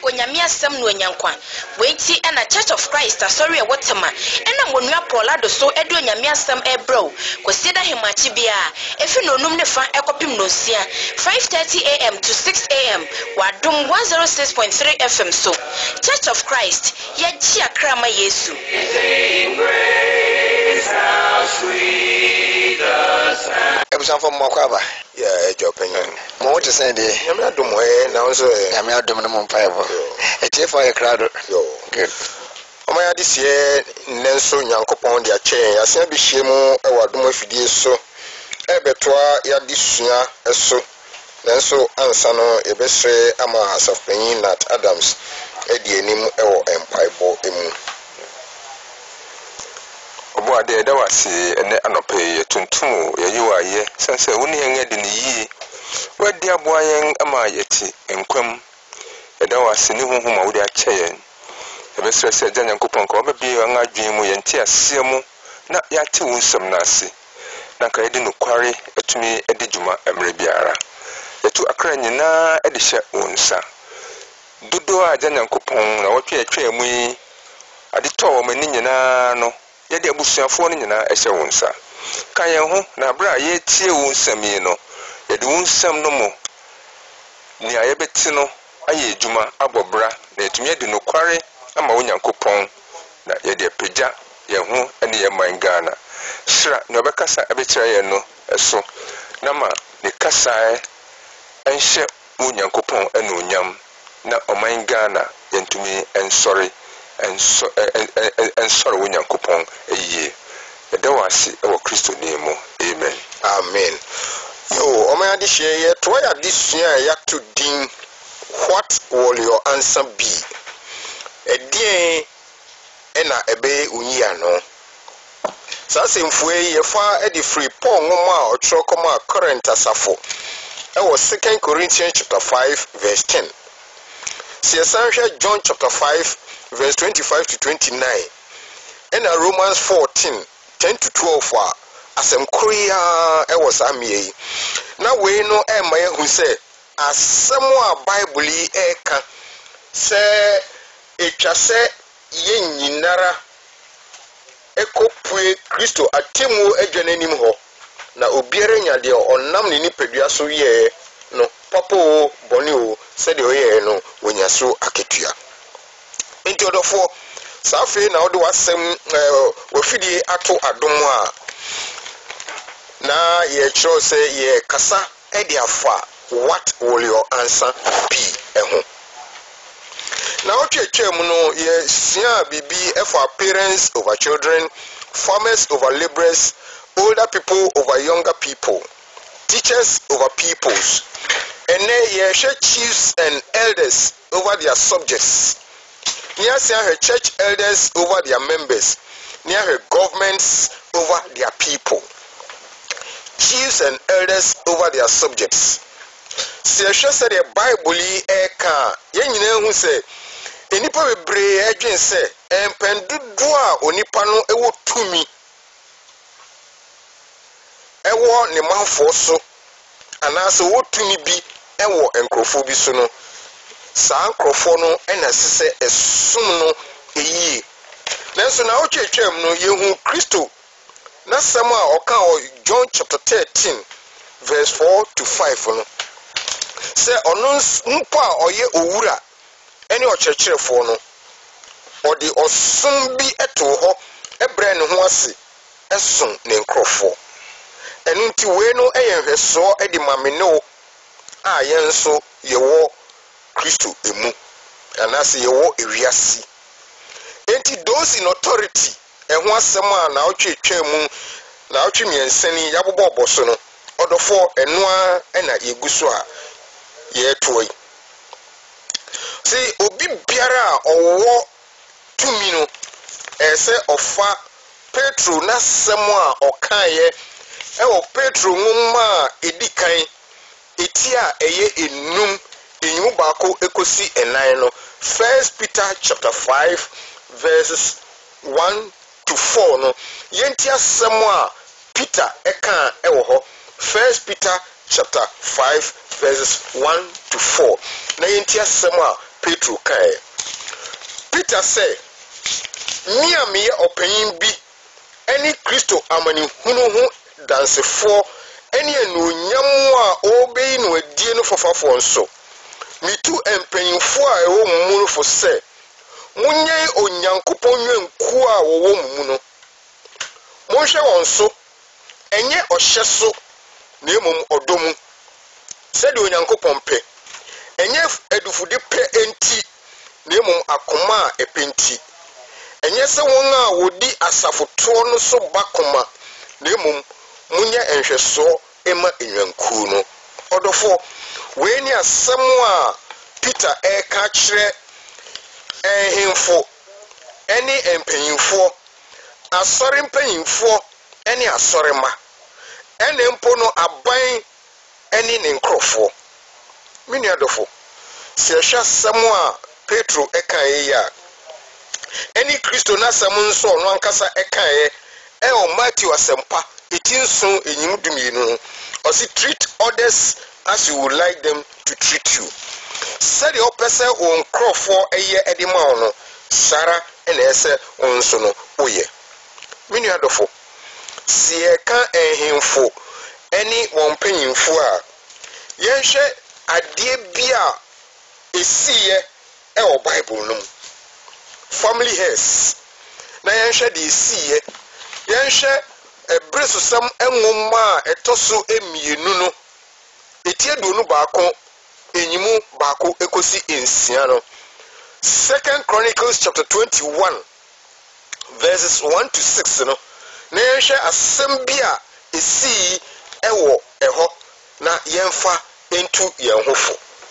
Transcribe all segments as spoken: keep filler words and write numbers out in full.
onyame asem no onyankwa weiti na Church of Christ sorry e wotema ena monua Paula do so edo onyame asem ebro kwesieda hemachi bia efi no num ne fa ekopim no sia five thirty a m to six a m wadum one oh six point three F M so Church of Christ ye ji akrama Yesu Ebusan from Mokwaba. Yeah, jopping. Mo what to say dey? I'm not doing well now, so I'm not doing no five. A chief for a crowd. Yo, good. Omo ya this year Nenso Nyankopon dia chain. Asia bi hyemu e wadom afidie so. E betoa ya disua eso. Nenso ansa no e besre ama asafpanyin Nat Adams e di enim e wo empaibo emu. Obo ade da wase ene anope tuntum yeyiwa ye sense woni yen ade ne yi wadi aboa yen ama yeti enkwam eda wase ne honhom a wodi ache yen ebesre se agya Nyankopon ka obabie wan adwen mu yenti ase mu na yate wonsam na ase na ka yedi no kware etumi edi djuma emre biara yetu akra nyina edi hye wonsa dodo a agya Nyankopon na wotwe atwa mu yi ade to wo mani nyina no yede abusuafo no nyina ehye wonsa kan yen ho na bra ye tie wonsam yi no yede wonsam no mo ni ayebeti no aye adwuma abobra na etumi de no kware ama Onyankopon na yede pagya ye ho ene ye man Ghana sra no bekasa abekira ye no eso na ma ne kasae enhye Onyankopon ene onyam na oman Ghana yentumi ensori and so and sorrow Onyankopon eye eda wase e wo Kristo name amen amen yo omo ya di hye ye to ya disua ya to din what will your answer be edien ena ebe unyia no sase mfue ye fa e di free Paul ngoma a otro koma current asafo e wo Second Corinthians chapter five verse ten see Saint John chapter five verse twenty-five to twenty-nine and Romans fourteen ten to twelve asem korea e was amie na we no e ma hu se asem a Bible e ka se etwa se ye nyinara ekopue Kristo atemu adwanenim ho na obiere nya de onam ne nipadua so ye no papo boni o se de oye no onyaso aketua enti odofo safe na odo wasem wafidi ato adom a na ye chro say ye kasa e dia fa what will your answer be eho na otwetwem no ye sia bibi e for parents over children, farmers over laborers, older people over younger people, teachers over pupils, and then ye chiefs and elders over their subjects. Near her church elders over their members, near her governments over their people, chiefs and elders over their subjects. See, I said the Bible eka yenine hu say enipa bebre adwen say empendudu a onipa no ewo tumi ewo ne manfo so anase wo tumi bi ewo enkrofo bi so no saa nkrofo no ena sese esum no eyi nanso na otwetwem no yehu Kristo na sama oka John chapter thirteen verse four to five no say ono mpo a oye owura ene okyerkyerefo no odi osum bi eto ho ebre ne ho ase eson ne nkrofo enu nti we no eyenhweso edi mameno a yenso yewo Kristo emu anase yewo ewiase enti those in authority eho asem a na otwetwa mu na otwemiensani yabobo oboso no odofo enoa ena yeguso a ye toyi see obi biara owo tumi no ese ofa Petro na semo a okaye e o Petro ngoma edikan etia eye enum enyu baako ekosi enan no First Peter chapter five verses one to four no yentia semo a Peter eka e wo ho First Peter chapter five verses one to four na yentia semo a Petro kae. Peter said, me a me opanyin bi any Kristo amani hunu ho dansefo any anuonyam a obey no adie no fofafo nso. Me tu empanyinfo a ewo mu no fo se munye onyankopon nwenku a wo wo mu no. Monhwe won so enye ohye so na emom odomu. Said onyankopon pe enye edufude pe enti na emom akoma a epenti. Enye se won a wodi asafoto no so bakoma na emom munye enhweso ema enwanku no. Odofo we ni asem a Peter e ka kire ehemfo eni empanyinfo asori mpanyinfo eni asori ma ene mpo no aban eni ne nkrofo. Mini adofo se hwa asem a Petro e kan ye ya eni Kristo na asem nso no ankasa e kan ye e o Matthew asempa etinso enyim dumienu or see treat others as you would like them to treat you. Said the opposite on crop for a year at the mountain, Sarah and Essa on sono, oh yeah. Many other folk. See a can't him for any one penny for. Yansha a dear beer is see a Bible no. Family has. Nayansha the see Yansha a breast of some emma a tosso emi nuno. Etie donu baako enyimu baako ekosi ensiano. Second Chronicles chapter twenty-one verses one to six no. Na yenhwe asem bia esi ewo eho na yemfa entu yenhofo.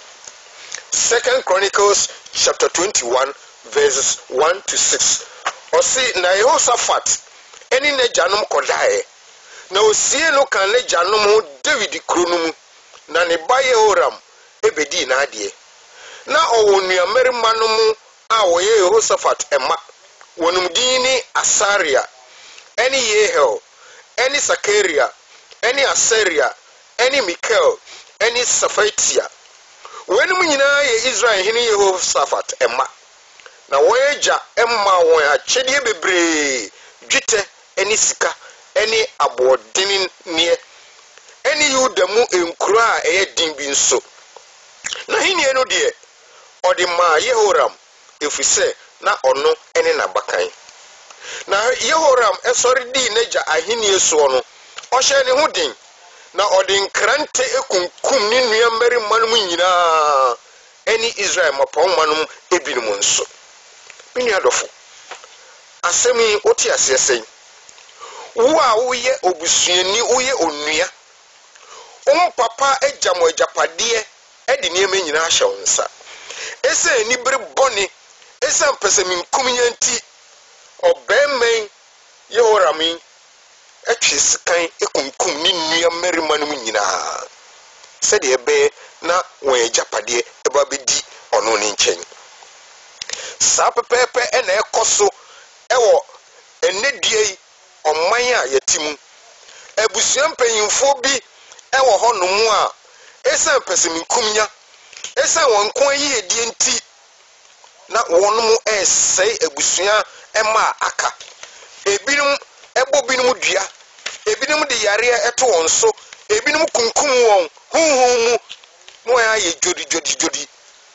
Second Chronicles chapter twenty-one verses one to six. Osi na Yehoshaphat eni ne janum kodae. Na osie no kan ne janum David kronum. Na ne ba Yehoram ebedi na ade na owo nuamerima no mu a woye Yehoshaphat ema wonum din ni Asaria eni Yehel eni Sakaria eni Asaria eni Mikael eni Safatia wenum nyina ye Israel hini Yehoshaphat ema na woyeja emma won achede bebre dwete eni sika eni abodin nie eni yudamu enkura eye dimbi nso na hini eno de odi ma Yehoram efise na ono ene na bakan na Yehoram esori di neja ahini eso no ohye ne hudin na odi nkrante ekunkum ni nuameri manum nyina eni Israel mapon manum ebinum nso mini adofo asemi oti asesen wo a wo ye obusuani wo ye onua um papa ejamo ejapade e di nieme nyina ahye wonsa ese ni bere boni ese mpese minkum nyanti obemmen Yehoram etwe sikan ekunkum ni nua merima no nyina se de ebe na won ejapade eba bedi ono ni nchen sa pepepe e na ekoso ewo enedie oman a yatimu ebusuan panyimfo bi ewo honom a esa pesimikumnya esa wonko yi edie nti na wonum esei ebusuan ema aka ebinum ebo binum dua ebinum de yare eto wonso ebinum kunkum won hunhun mu no ya ye jodi jodi jodi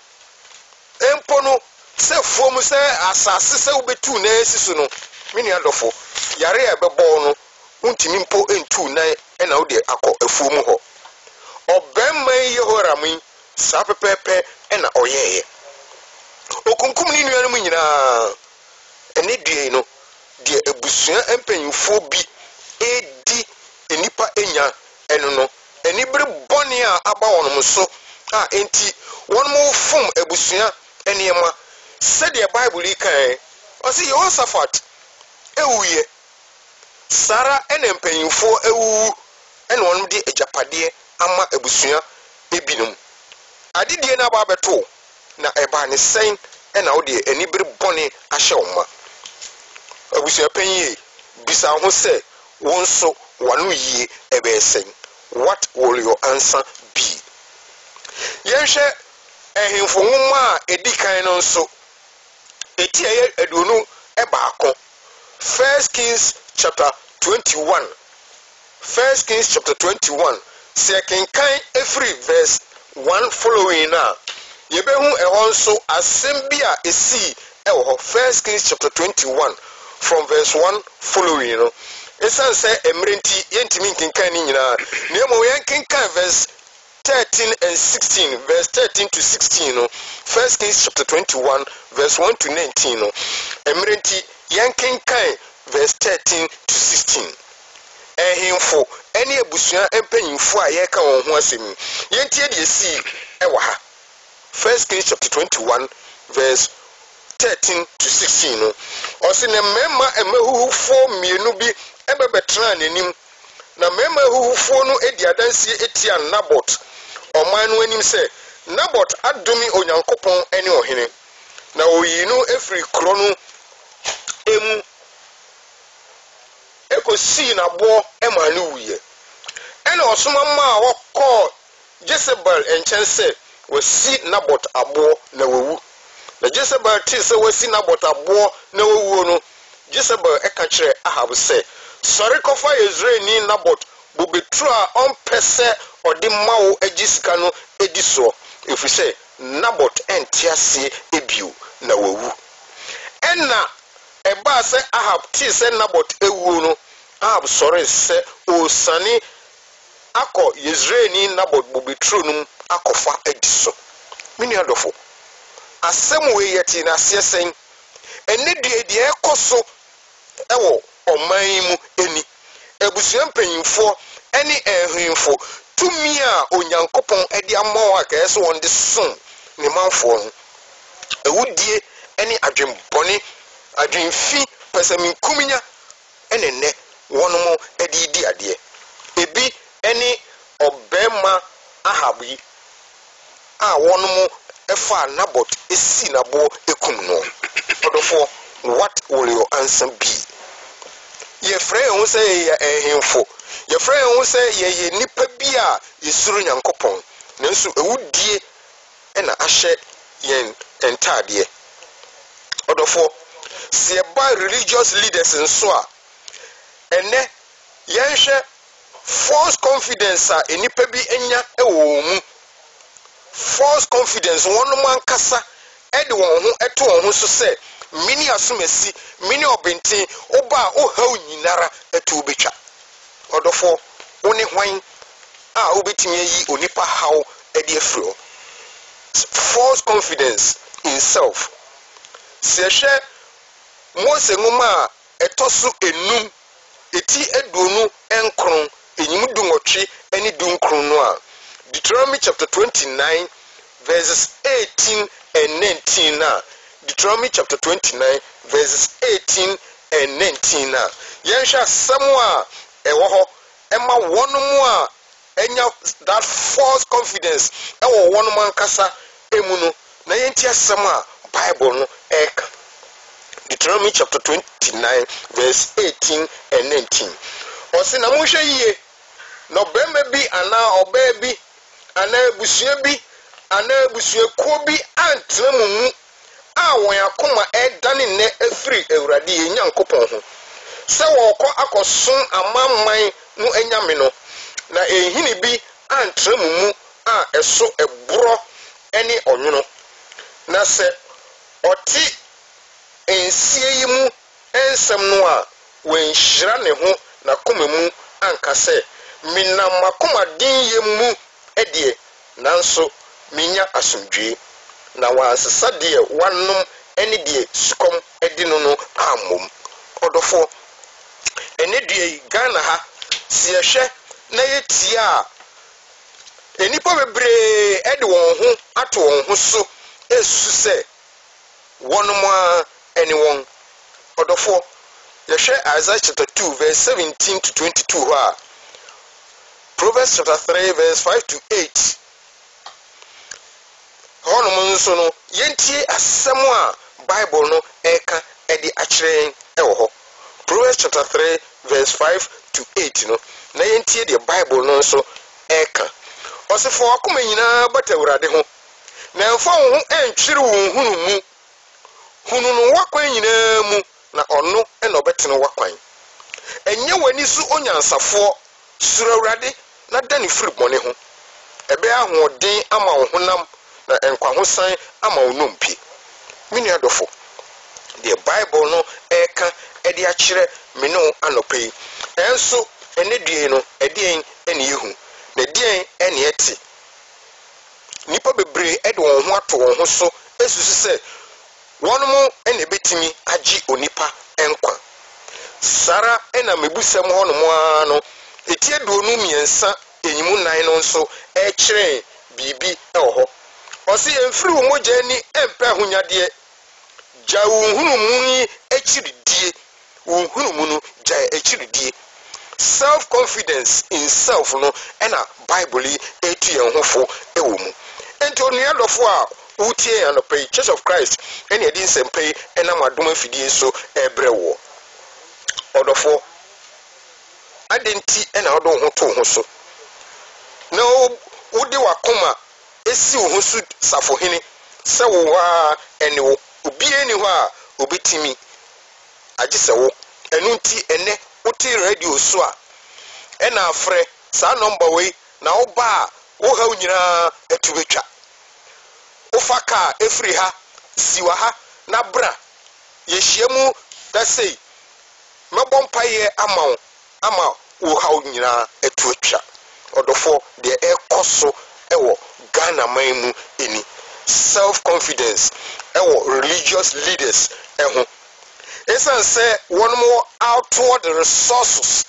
empo no se fom se asase se ubetu na esisu no mini adofo yare ebebo no untimi mpo entu na e na ode akọ afuom ho obemma Yehoram sa pepepe e na oyeye okunkum ni nuanum nyina ene due no de ebusua empanyufo bi edi enipa enya eno no eni bere boni a aba wonum so a enti wonum fom ebusua eniema said the Bible kan o si Yehoshaphat ewuye Sara ene empanyufo ewu ene wonum de ejapade ama ebusua ebinum adidie na ba beto na eba ne sen ena wo de enibere boni ahye woma ebusua panyi bisa ho se wonso wanu yie ebe sen what will your answer be yenhwe ehemfo nwoma a edi kan no nso eti eye aduonu e baako. First Kings chapter twenty-one. First Kings chapter twenty-one. Se kenkan every verse one following na yebehu ehon nso asem bi a esi ewo First Kings chapter twenty-one from verse one following no. Esan say emrenti yentimi kenkan ni nyina na emo yen kenkan verse thirteen and sixteen, verse thirteen to sixteen no. First Kings chapter twenty-one verse one to nineteen no. Emrenti yen kenkan verse thirteen to sixteen. Ehemfo ene abusua empanyimfo a yeka won ho asem yentie de esi ewa ha. First Kings chapter twenty-one verse thirteen to sixteen no. Osi ne mema emehuhufo mienu bi ebebetra nanim na mema ehuhufo no edi adansie etia Nabot oman no anim se Nabot adomi onyankopon ene ohene na oyinu efri kro no emu ekosi na bo emanu wuye ene osoma ma wokọ Jezebel enchense wasi Nabot abo na wewu na Jezebel ti se wasi Nabot abo na wewu no Jezebel eka kire Ahab se sori kofa Israel ni Nabot bobetru a onpese odi mawo agisika no ediso efise Nabot entiase ebiu na wewu enna eba se Ahab ti se Nabot ewu no Ahab sori se osani akọ Israel ni Nabot bobetru no akofa ediso mini adofo asem we yeti na asesen ene die die ekoso ewo oman mu eni ebusuan mpanyimfo ene ehwinfo tumi a onyankopon edi amawo akaese won de son ne manfo no ewudie ene adwembone adwemfi pesaminkuminya ene ne wonomo edi di ade ebi ene obema Ahab yi a wonomo efa Nabot esi nabo ekum no odofo what will your answer be? Ye frɛ ho sɛ ye ehemfo ye frɛ ho sɛ ye ye nipa bi a yesuru nyankopɔn nanso ewudie ɛna ahyɛ yen entade odofo se ba religious leaders nso a ene yenhwɛ false confidence a enipa bi enya ɛwɔ mu false confidence wono man kasa ede won ho eto won ho so sɛ mini asumesi mini obenti oba o haw nyinara etu obetwa odofo woni hwan a obetimi yi onipa haw ede afro false confidence in self se hwe Mose ngoma etoso enum eti eduonu enkron enyim dunwotwe eni dunkron no a Deuteronomy chapter twenty-nine verses eighteen and nineteen na Deuteronomy chapter twenty-nine verses eighteen and nineteen na yensha samwa ewo ho ema wonomu a enya that false confidence ewo wonomu ankasa emu no na yenti asem a Bible no eka Deuteronomy chapter twenty-nine verse eighteen and nineteen osi na mo hwe yiye no bema bi ana oba bi ana ebusua bi ana ebusua ko bi antremu mu a won akoma edane ne afiri Awurade ye Nyankopɔn ho se wokɔ akɔson amamman no anyame no na ehini bi antremu mu a ɛso ɛboro ene ɔnwono na se ɔti ensie yi mu ensem no a wenhyira ne ho na koma mu anka se minam makoma din ye mu edie nanso minya asomdwe na wansesa de wanom ene de sukom edi no no amom odofo ene de Ghana ha si ehwe na yetia enipa bebre ede won ho ato won ho so esu se wonom a ene won odofo yehwe Isaiah chapter two verse seventeen to twenty-two ha Proverbs chapter three verse five to eight hono nso no yentie asem a Bible no eka edi akire ewo ho Proverbs chapter three verse five to eight no na yentie the Bible no nso eka osefo akoma nyina bata Awurade ho na mfa wo ho entwere wo hunu mu hunu no wakwan nyina mu na ono e na obetene wakwan enye wani su onyansafo suro awurade na dani firi bone ho ebe ahoden ama wo honam na enkwa ho san ama wo nompi mini adofo the Bible no eka edi a kire me no anopai enso ene due no edien ene yehu na dien ene eti nipa bebre ede won ho ato won ho so esusu se wonmo ene betimi agi onipa enkwa sara ena mebusam ho no mo ano etie duonu miensa enyimu nan no nso e kire bibi e ho osi emfiri wo mogya ni empe ahonyade ja uhunu muni echiridie uhunu munu ja echiridie self confidence in self no ena bible etu yen hofo ewo mu enti onu yadofo a utie an pay Church of Christ ene edi nsempei ena madom afidie so ebrewo odofo adenti ena odo ho to ho so na wode wakoma esi wo so safo hene se wo wa ene wo obi eni ho a obetimi agise wo enu nti ene wote radio so a ena afre sa number we na wo ba wo ha nyina etubetwa wo faka efri ha siwa ha na bra ye hyiemu da sei mebom paye ama ama wo ha nyina etubetwa odofo de ekoso ewo Ghana maimu eni self confidence ewo religious leaders eho esan say one more outward resources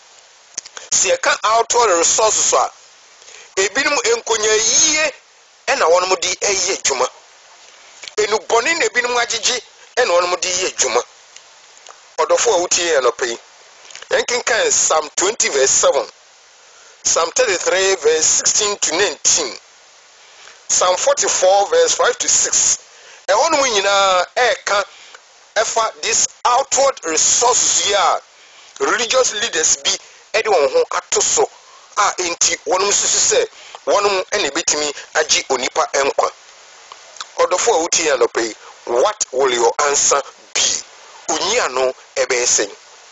see can outward resources a ebinum enkonya yie ena one mo di eye dwuma enu boni na ebinum agigi ena one mo di eye dwuma odofo a wutie no pay enkinkan Psalm twenty verse seven, Psalm thirty-three verse sixteen to nineteen, Psalm forty-four verse five to six. And one we nyina eka efa this outward resources here religious leaders be anyone who atoso a enti wonum susu se wonum ene betimi agi onipa enkwa odofo a wuti ya no pay what will your answer be unyia no ebe esen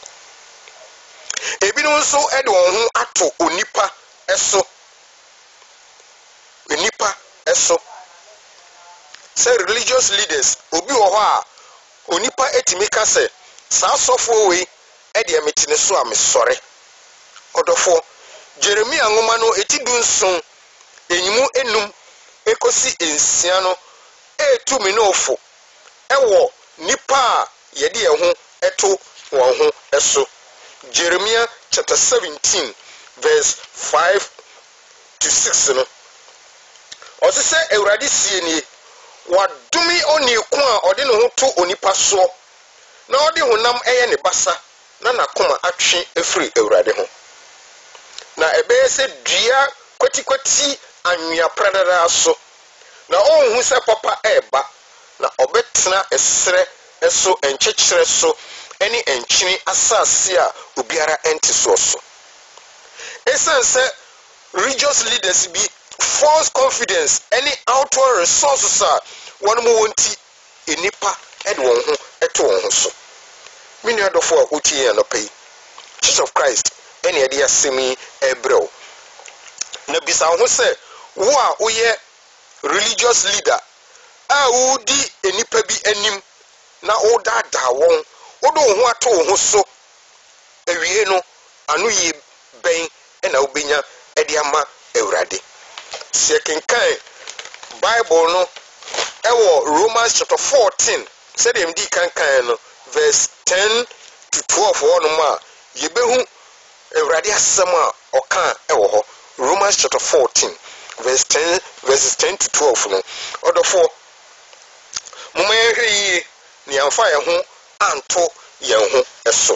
ebinu so ede won ho ato onipa eso onipa eso say religious leaders obi wo ho a onipa etimika se sa sofo we e de emetine so amesore odofo Jeremia ngoma no etidu nson enyimu enum ekosi ensia no etu me no ofo ewo nipa ye de ho eto won ho eso Jeremiah chapter seventeen verse five to six no osi se ewrade sie ni wadumi oni ku a ode ne ho to onipa so na ode honam eye ne basa na nakoma atwe efri ewrade ho na ebe se dua kwatikwati anwia pradara so na onhu se papa eba na obetena esre eso enchechire so eni enchini asase a obiara enti so so esense religious leaders be false confidence any outward resources are one mo wonti enipa ed won ho eto won ho so mini adofo a utie ya no pay Church of Christ eni ade asemi ebreo na bisa ho se wo a oye religious leader a udi enipa bi anim na oda da won odo ho ato ho so ewie no anu yi ben ena obenya ede ama ewrade sekenkan Bible no ewo Romans chapter fourteen said M D kankan no verse ten to twelve one ma yebehu ewrade asem a oka ewo ho Romans chapter fourteen verse ten verses ten to twelve no odofo moma yehwe ni amfa ye ho anto yen ho eso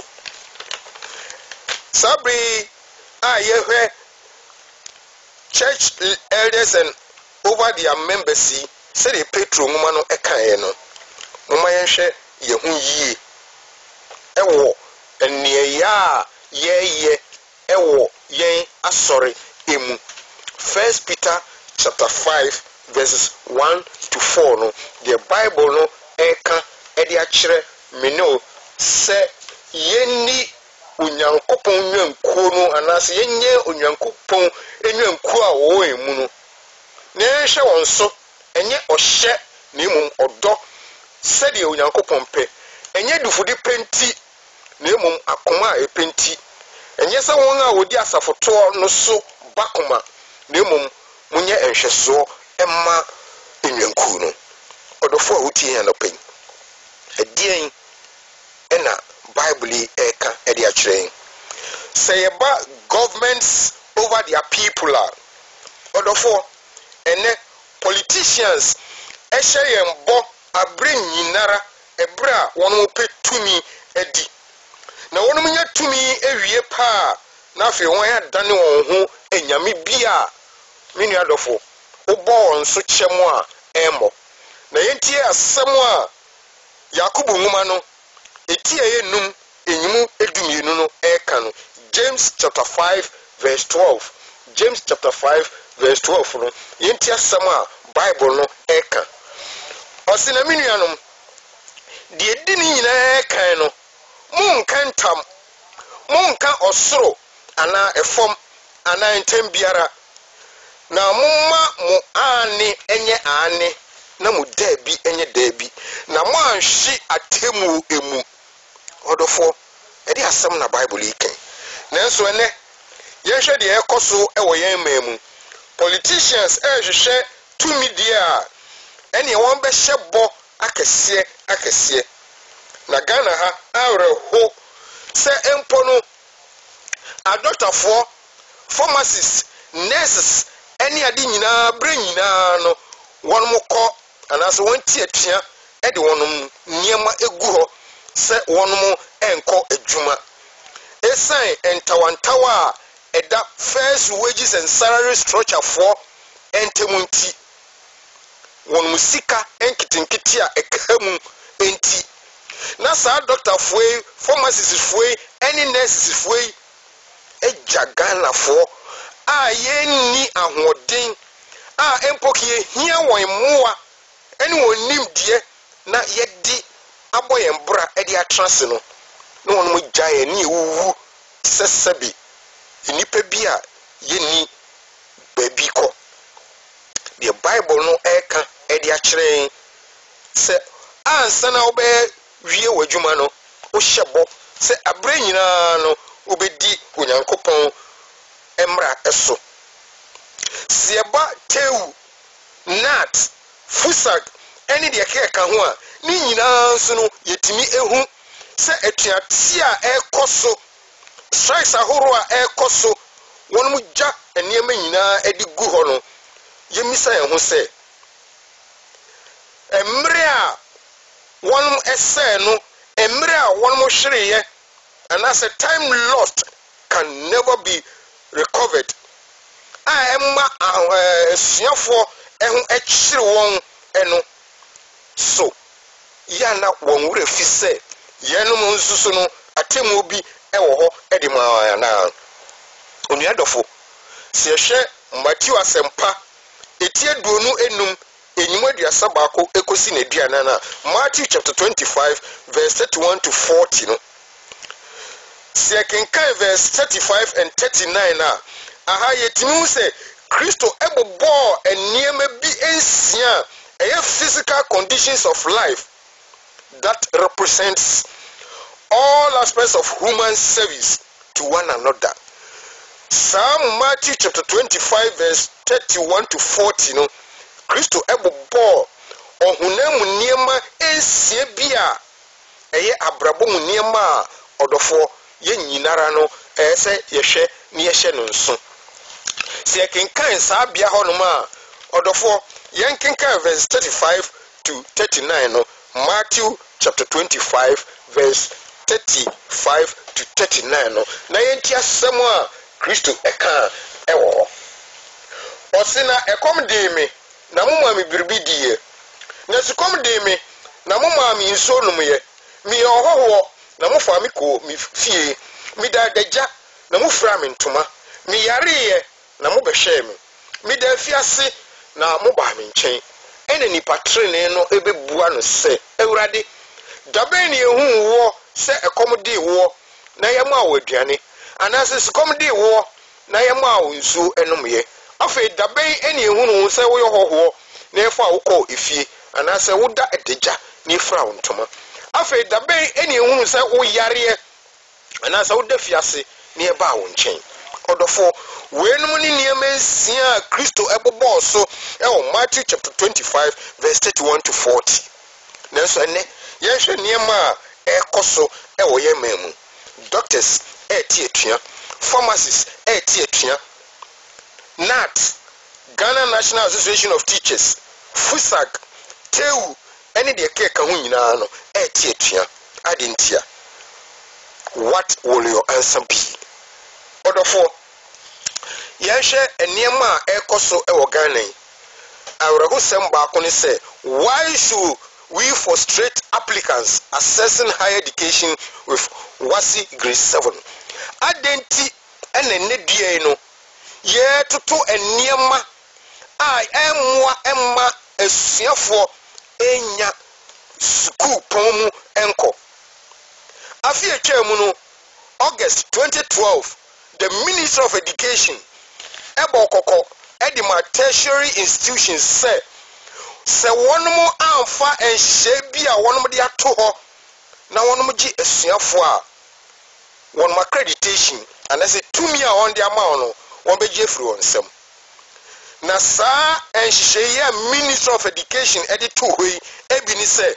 sabri a yehwe church elders and over their members say the petro ngoma no ekan no moma yehwe ye ho yie ewo enie ya ye ye ewo yen asori emu First Peter chapter five verses one to four no the Bible no eka edi akyerɛ me no sɛ yenni onyankopɔn nwankuo no anaasɛ yenye onyankopɔn enwankuo a wɔwɔ emu no na yɛhwɛ wɔn so enye ɔhyɛ na emom ɔdɔ sɛdeɛ onyankopɔn pɛ enye dufudi penti na emom akoma a epenti enye sɛ wɔn a wɔdi asafotoɔ no so bakoma na emom munye enhwɛsoɔ ɛma enwankuo no ɔdɔfo a wotie ya no pɛn ɛdeɛn ɛna Bible yi ɛka ɛde akyerɛ sɛ yɛba governments over their people a ɔdɔfo ɛnɛ politicians ɛhyɛ yɛn bɔ abere nyinara ɛbrɛ a wɔn pɛ tumi adi na wɔn nyɛ tumi ewie paa na afei wɔn adane wɔn ho enyame bi a me nua dɔfo wobɔ wɔn so kyɛm a ɛmmɔ na yɛntie asɛm a Yakobo nwoma no eti ɛyɛ num enyimu edumienu no ɛka no James chapter five verse twelve James chapter five verse twelve no yɛntie asɛm a Bible no ɛka ɔsi na me nuanom deɛ di ne nyinaa ɛkan no monka ntam monka ɔsoro anaa ɛfam anaa ntɛm biara na momma mo ane enye ane na mo daabi enye daabi na mo anhye atemu emu ɔdɔfo ɛde asɛm na Bible yi kan nanso ɛnɛ yɛhwɛ deɛ ɛkɔ so ɛwɔ yɛn man mu politicians ɛhwehwɛ tumi deɛ a ɛne wɔn bɛhyɛ bɔ akɛseɛ akɛseɛ na Ghana ha awreho sɛ empo no adɔtafoɔ pharmacists nurses ɛne ade nyinaa bre nyinaa no wɔn mo kɔ anaasɛ wɔn tie atua ɛde wɔn nneɛma egu hɔ sɛ wɔn mo ɛnkɔ adwuma esan ntawantawa a ɛda first wages and salary structure for entemunti wɔn mo sika enketenkete a ɛka mu enti na saa doctor foe pharmacist foe ɛne nurses foe ɛgya Ghana for a yɛnni ahoɔden a empokie hia wɔn mmoa ɛne wɔn nimdeɛ na yɛdi abɔ yɛn bra ɛde atrase no na wɔn mo gya yɛn ne ewuwu sɛsɛbi nipa bi a yɛnni baabi kɔ the Bible no ɛka ɛde akyerɛ sɛ ansa na wobɛ wie w'adwuma no wohyɛ bɔ sɛ abere nyinaa no wobɛdi onyankopɔn emra ɛso sieba tewu nat fusak ɛne deɛ kɛka ho a ne nyinaa nso no yɛtumi ehu sɛ etuate a ɛkɔ so strikes ahoro a ɛkɔ so wɔn mu gya nneɛma nyinaa ɛde gu hɔ no yɛmisa yɛn ho sɛ emre a wɔn ɛsɛ no emre a wɔn mo hwereyɛ anaasɛ time lost can never be recovered a emma asuafoɔ ɛho ɛkyere wɔn ɛno so yana wɔn wura fi sɛ yɛnom nsuso no atemu bi ɛwɔ hɔ ɛde ma na onua dɔfo sɛ yɛhwɛ Matthew asɛmpa etie duonu enum enyim aduasa baako ekosi na aduana na Matthew chapter twenty-five verse thirty-one to forty no sɛ kenkan verse thirty-five and thirty-nine na aha yɛtumi sɛ Kristo ɛbobɔ nneɛma bi ensia ɛyɛ physical conditions of life that represents all aspects of human service to one another. Psalm Matthew chapter twenty-five verse thirty-one to forty no Kristo ɛbobɔ ɔhunam nneɛma ensia bi a ɛyɛ abrabɔ mu nneɛma a ɔdɔfo yɛ nyinara no ɛyɛ sɛ yɛhwɛ ne yɛhyɛ no nso sɛ yɛkenkan saa bea hɔ nom a ɔdɔfo yɛnkenkan verse thirty-five to thirty-nine no Matthew chapter twenty-five verse thirty-five to thirty-nine no na yɛnti asɛm a Kristo ɛka ɛwɔ hɔ ɔse na ɛkɔm de me na mo ma me biribi diye na sikom de me na mo ma me nso nom ye me ɔhɔhɔ na mo fa me ko me fie me da dagya na mo fra me ntoma me yare ye na mo bɛhwɛ me me da fiase na mo ba me nkyɛn ɛna nipa trene no ebebua no sɛ Awurade dabe ne ehu wo sɛ ɛkɔm de wo na yɛm a wo aduane anase sikɔm de wo na yɛm a wo nsuo ɛnom yɛ afei dabe ɛne ehu no sɛ wo yɛ hɔhoɔ na ɛfa wo kɔ efie anase wo da edegya ne fra wo ntoma afei dabe ɛne ehu sɛ wo yareɛ anase wo da fiase ne ɛba wo nkyɛn odofo wenum ni niema nsia Kristo ebobɔ so ɛwɔ Matthew chapter twenty-five verse thirty-one to forty nanso ene yɛhwɛ niema a ɛkɔso ɛwɔ yɛ memu doctors ɛti etua pharmacists ɛti etua N A T Ghana National Association of Teachers FUSAG TEU ɛne deɛ keka ho nyinaa no ɛti etua adentia. What will your answer be? Odofo yɛhwɛ eniema a ɛkɔso ɛwɔ Ghana yi awuraho sɛm baako ne sɛ why should we frustrate applicants accessing higher education with WASSCE grade seven adenti ɛna ne dua no yɛtoto eniema a ɛmmoa ɛmma asuafoɔ enya school pɔn mu ɛnkɔ afi etwa mu no August twenty twelve the Minister of Education Ebo Koko Edima tertiary institutions say se one mo amfa enhye bi a one mo de ato ho na one mo gi asuafo a one mo accreditation and say two me a on the amount no one be gi free on sem na sa enhye ya Minister of Education edi to hoi ebi ni say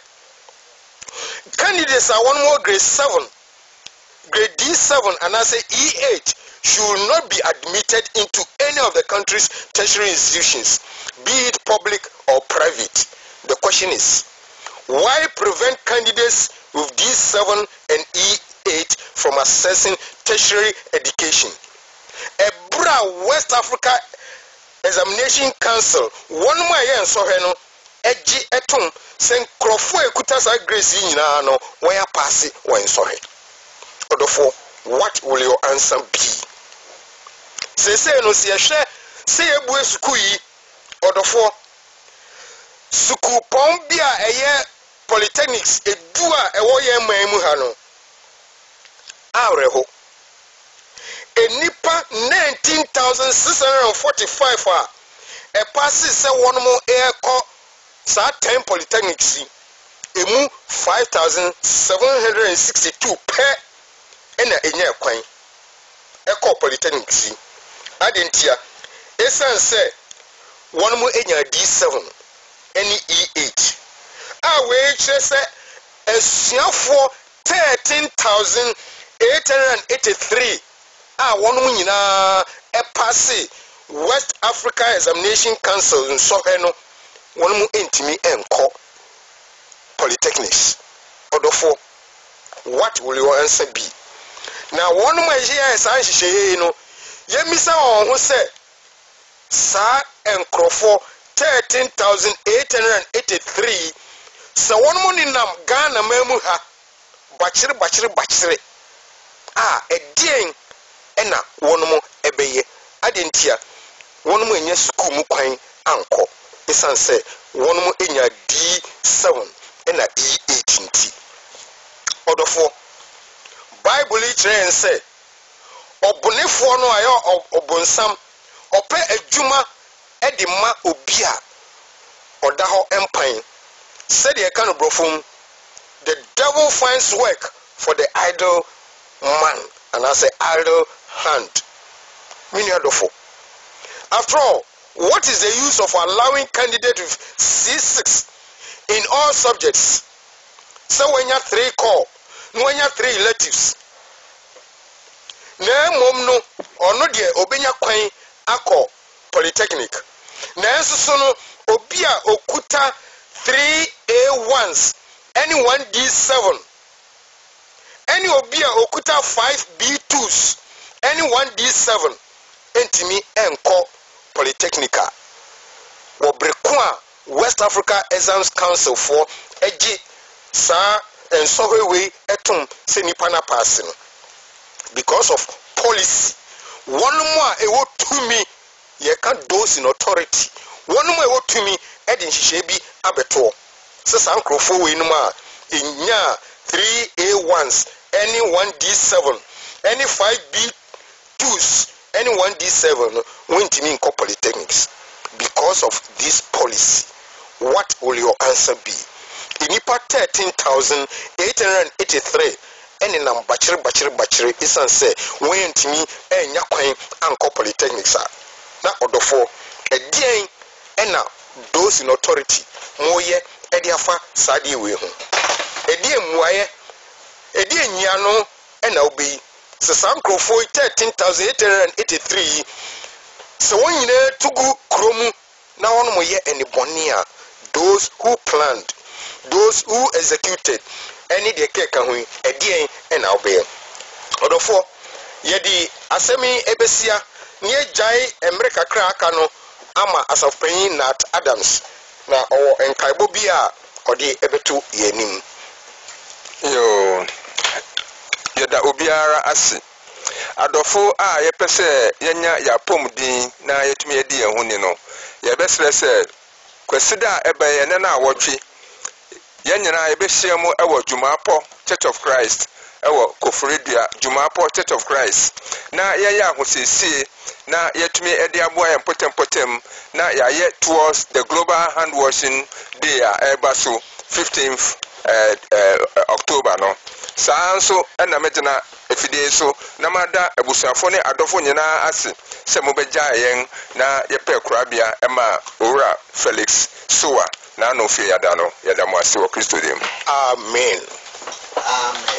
candidates are one more grade seven grade D seven and I say E eight should not be admitted into any of the country's tertiary institutions, be it public or private. The question is, why prevent candidates with D seven and E eight from accessing tertiary education? Ebra West Africa Examination Council, one more year so heno, eji etum, sen krofo ekuta sa grace yina no, where pass it when sorry. Odofo, what will your answer be? Se se no se hwe se ebu suku yi odofo suku pon bia eye polytechnics edu a ewo ye man mu ha no awreho enipa nineteen thousand six hundred forty-five a e passes se won mo e ko sa ten polytechnics emu five thousand seven hundred sixty-two per ena enya kwan e ko polytechnics adentia esan say one mo enya D seven any E eight a we chere say asuafo thirteen thousand eight hundred eighty-three a one mo nyina e pass West Africa Examination Council nso he no one mo entimi enko polytechnics odofo what will your answer be now one mo here san hihye no Yemisa on who said, Sir and Crawford thirteen thousand eight hundred eighty-three. So one morning nam Ghana memuha bachiri bachiri bachiri. Ah, a ding ena one more ebeye. Adentia one more in your school mukwain anko. Isan say one more in your D seven and a E eight. Order for Bible literally say. Obonefo no ayo obonsam ope adwuma edima obi a oda ho empan said the kind of brofum the devil finds work for the idle man and I say idle hand mini adofo. After all, what is the use of allowing candidates with C six in all subjects? So when you have three core, when you have three electives, na mom no ono de obenya kwan akọ polytechnic na enso no obi a okuta three A ones any one D seven any obi a okuta five B twos any one D seven entimi enko polytechnica wo breko a West Africa Exams Council for eji sa enso we etum se nipa na pass no because of policy. One more a what to me, ye can't dose in authority. wɔn mu a wɔtumi ɛde nhyehyɛ bi abɛtoɔ sisa nkurɔfoɔ wɔ enum a enya three A ones ɛne one D seven ɛne five B twos ɛne one D seven wɔntumi nkɔ polytechnics because of this policy. What will your answer be? Inipa thirteen thousand eight hundred eighty-three ɛne nam bakyere bakyere bakyere esan sɛ wɔntumi ɛnya kwan ankɔ polytechnics a na ɔdɔfoɔ ɛdeɛn ɛna those in authority moyɛ ɛde afa saa deɛ wei ho ɛdeɛ mmuayɛ ɛdeɛ nyia no ɛna wobɛyi sɛ saa nkurɔfoɔ thirteen thousand eight hundred eighty-three sɛ wɔn nyinaa tugu kurom na wɔn mo yɛ ɛnibɔne a those who planned those who executed ɛne deɛ kɛka ho ɛdeɛn ɛna wobɛyɛ ɔdɔfoɔ yɛde asɛm yi ɛbɛsia ne yɛgyae mmerɛ kakra aka no ama asafpanyin Nat Adams na ɔwɔ nkaebɔ bi a ɔde ɛbɛto yɛn anim. Yo, yɛda obiara ase adɔfo a yɛpɛ sɛ yɛnya yɛapɔmuden na yɛtumi yɛdi yɛn ho ni no yɛbɛsrɛ sɛ kwasida ɛbɛyɛ ne na awɔtwe yɛn nyinaa yɛbɛhyia mu ɛwɔ Dwumapɔ Church of Christ ɛwɔ Koforidua Dwumapɔ Church of Christ na yɛyɛ ahosiesie na yɛtumi ɛde aboa yɛn mpɔtɛmpɔtɛm na yɛayɛ towards the global hand washing day a ɛba so fifteenth uh, uh, October no saa nso ɛna megyina efidie so na mada abusuafo ne adɔfo nyinaa ase sɛ mobɛgya yɛn na yɛpɛ korabea ɛma owura Felix Soa na no fie yada no yada mo ase wɔ Kristo dem. Amen. Amen.